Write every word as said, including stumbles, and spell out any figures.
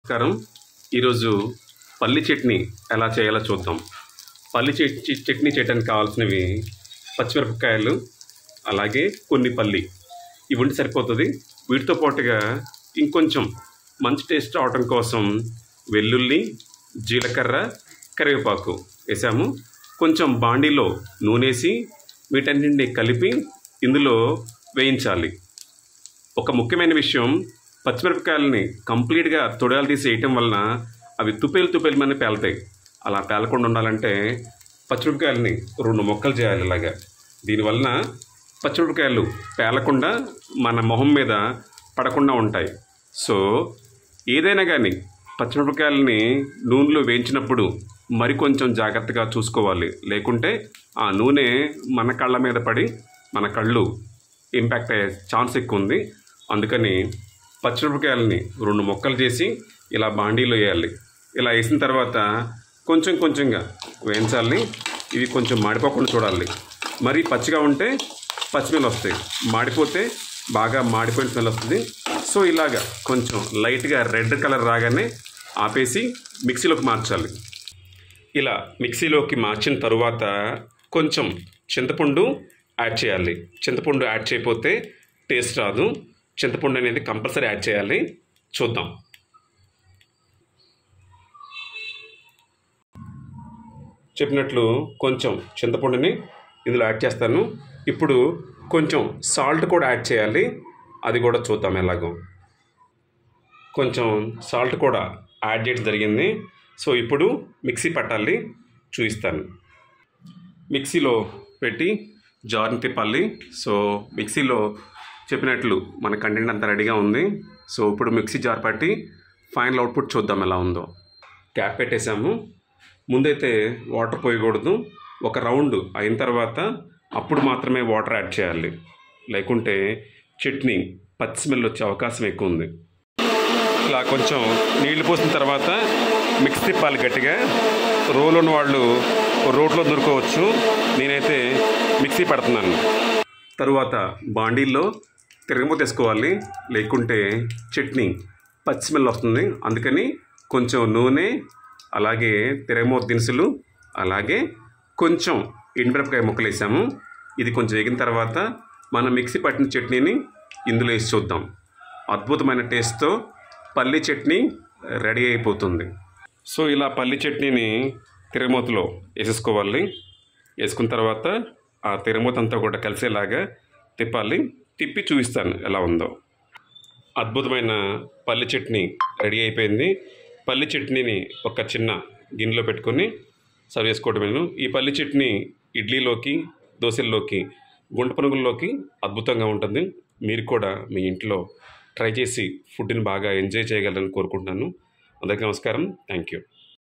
నమస్కారం. ఈరోజు పల్లి చట్నీ ఎలా చేయాలో చూద్దాం. పల్లి చట్నీ చట్నీ చేయడానికి కావాల్సినవి పచ్చిమిరపకాయలు, అలాగే కొన్ని పల్లి, ఇవి ఉంటే సరిపోతుంది. వీటితో పాటుగా ఇంకొంచెం మంచి టేస్ట్ రావడం కోసం వెల్లుల్లి, జీలకర్ర, కరివేపాకు వేసాము. కొంచెం బాండీలో నూనెసి వీటన్నింటినీ కలిపి ఇందులో వేయించాలి. ఒక ముఖ్యమైన విషయం, పచ్చిమిరపకాయలని కంప్లీట్గా తొడాలు తీసి వేయటం వలన అవి తుపేలు తుపేలు మీద పేలుతాయి. అలా పేలకుండా ఉండాలంటే పచ్చిమిరపకాయలని రెండు ముక్కలు చేయాలి ఇలాగా. దీనివలన పచ్చిమిరపకాయలు పేలకుండా మన మొహం మీద పడకుండా ఉంటాయి. సో ఏదైనా కానీ పచ్చిమిరపకాయలని నూనెలో వేయించినప్పుడు మరి కొంచెం జాగ్రత్తగా చూసుకోవాలి. లేకుంటే ఆ నూనె మన కళ్ళ మీద పడి మన కళ్ళు ఇంపాక్ట్ అయ్యే ఛాన్స్ ఎక్కువ ఉంది. అందుకని పచ్చిమిరపకాయలని రెండు ముక్కలు చేసి ఇలా బాండీలో వేయాలి. ఇలా వేసిన తర్వాత కొంచెం కొంచెంగా వేయించాలి. ఇవి కొంచెం మాడిపోకుండా చూడాలి. మరీ పచ్చిగా ఉంటే పచ్చిమిరపకాయలు వస్తాయి, మాడిపోతే బాగా మాడిపోయిన స్మెల్ వస్తుంది. సో ఇలాగా కొంచెం లైట్గా రెడ్ కలర్ రాగానే ఆపేసి మిక్సీలోకి మార్చాలి. ఇలా మిక్సీలోకి మార్చిన తరువాత కొంచెం చింతపండు యాడ్ చేయాలి. చింతపండు యాడ్ చేయకపోతే టేస్ట్ రాదు. చింతపండు అనేది కంపల్సరీ యాడ్ చేయాలి. చూద్దాం. చెప్పినట్లు కొంచెం చింతపండుని ఇందులో యాడ్ చేస్తాను. ఇప్పుడు కొంచెం సాల్ట్ కూడా యాడ్ చేయాలి. అది కూడా చూద్దాం ఎలాగో. కొంచెం సాల్ట్ కూడా యాడ్ చేయడం జరిగింది. సో ఇప్పుడు మిక్సీ పట్టాలి, చూపిస్తాను. మిక్సీలో పెట్టి జార్ని తిప్పాలి. సో మిక్సీలో చెప్పినట్లు మన కంటెంట్ అంతా రెడీగా ఉంది. సో ఇప్పుడు మిక్సీ జార్ పట్టి ఫైనల్ అవుట్పుట్ చూద్దాం ఎలా ఉందో. క్యాప్ పెట్టేసాము. ముందైతే వాటర్ పోయకూడదు. ఒక రౌండ్ అయిన తర్వాత అప్పుడు మాత్రమే వాటర్ యాడ్ చేయాలి. లేకుంటే చట్నీ పచ్చి స్మెల్ వచ్చే అవకాశం ఎక్కువ ఉంది. ఇలా కొంచెం నీళ్లు పోసిన తర్వాత మిక్స్ తిప్పాలి గట్టిగా. రోలు ఉన్న వాళ్ళు రోట్లో దొరకవచ్చు. నేనైతే మిక్సీ పడుతున్నాను. తరువాత బాండీల్లో తిరగమూత వేసుకోవాలి. లేకుంటే చట్నీ పచ్చి స్మెల్ వస్తుంది. అందుకని కొంచెం నూనె, అలాగే తిరగమూత దినుసులు, అలాగే కొంచెం ఎండుమిరపకాయ ముక్కలు వేసాము. ఇది కొంచెం వేగిన తర్వాత మనం మిక్సీ పట్టిన చట్నీని ఇందులో వేసి చూద్దాం. అద్భుతమైన టేస్ట్తో పల్లి చట్నీ రెడీ అయిపోతుంది. సో ఇలా పల్లి చట్నీని తిరగమూతలో వేసేసుకోవాలి. వేసుకున్న తర్వాత ఆ తిరగమూత అంతా కూడా కలిసేలాగా తిప్పాలి. తిప్పి చూపిస్తాను ఎలా ఉందో. అద్భుతమైన పల్లి చట్నీ రెడీ అయిపోయింది. పల్లి చట్నీని ఒక చిన్న గిన్నెలో పెట్టుకొని సర్వ్ చేసుకోవడమేను. ఈ పల్లి చట్నీ ఇడ్లీలోకి, దోశల్లోకి, గుంట పునుగుల్లోకి అద్భుతంగా ఉంటుంది. మీరు కూడా మీ ఇంట్లో ట్రై చేసి ఫుడ్ని బాగా ఎంజాయ్ చేయగలరని కోరుకుంటున్నాను. అందరికీ నమస్కారం. Thank you.